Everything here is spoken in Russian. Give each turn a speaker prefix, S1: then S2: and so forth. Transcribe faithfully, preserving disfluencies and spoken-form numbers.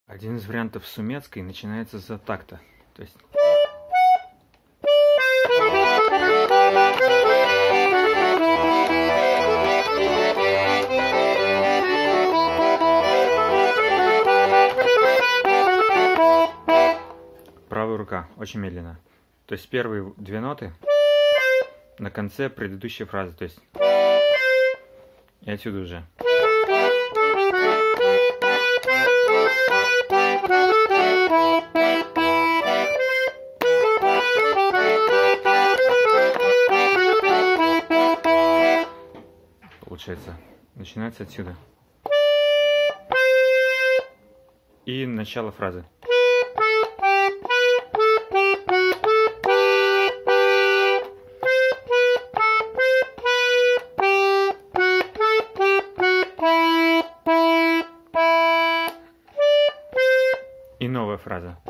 S1: Один из вариантов сумецкой начинается за такта. То есть... Правая рука очень медленно. То есть первые две ноты на конце предыдущей фразы. То есть и отсюда уже. Получается, начинается отсюда. И начало фразы. И новая фраза.